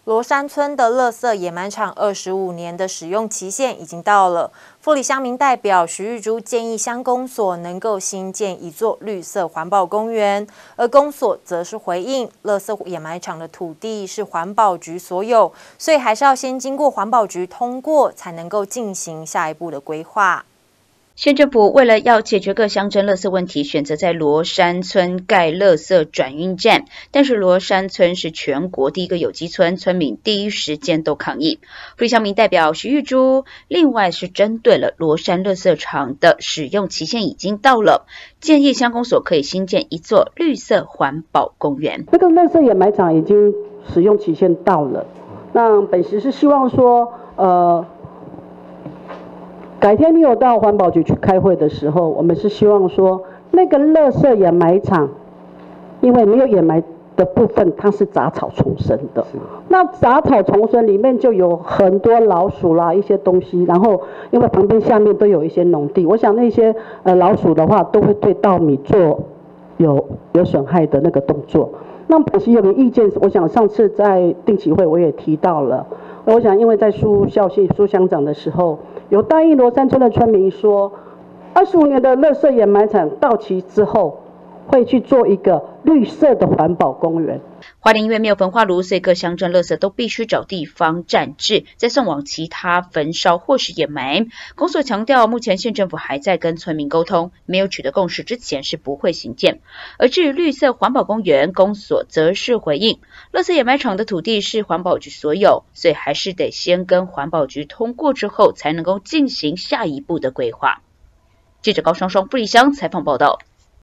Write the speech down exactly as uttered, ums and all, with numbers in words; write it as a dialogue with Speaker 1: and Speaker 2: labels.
Speaker 1: 罗山村的垃圾掩埋场二十五年的使用期限已经到了，富里乡民代表徐玉珠建议乡公所能够新建一座绿色环保公园，而公所则是回应，垃圾掩埋场的土地是环保局所有，所以还是要先经过环保局通过，才能够进行下一步的规划。
Speaker 2: 县政府为了要解决各乡镇垃圾问题，选择在罗山村盖垃圾转运站，但是罗山村是全国第一个有机村，村民第一时间都抗议。富里乡民代表徐玉珠，另外是针对了罗山垃圾场的使用期限已经到了，建议乡公所可以新建一座绿色环保公园。
Speaker 3: 这个垃圾掩埋场已经使用期限到了，那本席是希望说，呃。改天你有到环保局去开会的时候，我们是希望说，那个垃圾掩埋场，因为没有掩埋的部分，它是杂草丛生的。那杂草丛生里面就有很多老鼠啦，一些东西，然后因为旁边下面都有一些农地，我想那些呃老鼠的话，都会对稻米做有有损害的那个动作。那本席有个意见，我想上次在定期会我也提到了，我想因为在苏孝信苏乡长的时候。有答应罗山村的村民说，二十五年的垃圾掩埋场到期之后，会去做一个绿色的环保公园。
Speaker 2: 花莲因为没有焚化炉，所以各乡镇垃圾都必须找地方暂置，再送往其他焚烧或是掩埋。公所强调，目前县政府还在跟村民沟通，没有取得共识之前是不会行建。而至于绿色环保公园，公所则是回应，垃圾掩埋场的土地是环保局所有，所以还是得先跟环保局通过之后，才能够进行下一步的规划。记者高双双富里乡采访报道。